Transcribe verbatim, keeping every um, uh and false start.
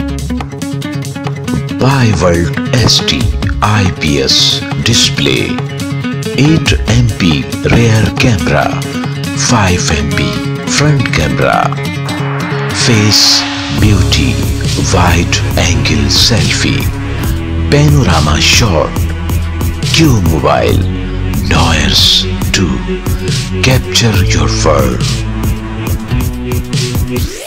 Bi-Volt S D I P S display, eight megapixel rear camera, five megapixel front camera, face beauty, wide angle selfie, panorama shot, Q mobile, noise to capture your world.